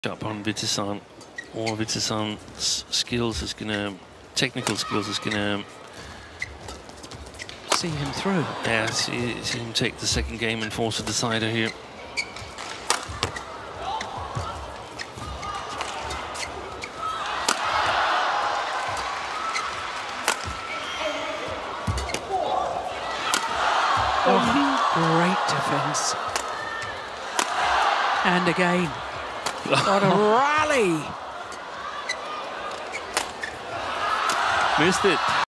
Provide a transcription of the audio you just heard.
Up on Vitidsarn, or Vitidsarn's skills is gonna, technical skills is gonna see him through. Yeah, see him take the second game and force a decider here. Oh, great defense. And again. What a rally! Missed it.